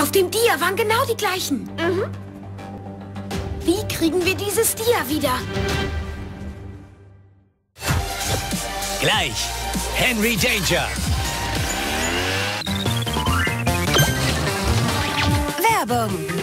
Auf dem Dia waren genau die gleichen. Mhm. Wie kriegen wir dieses Dia wieder? Gleich. Henry Danger. Werbung.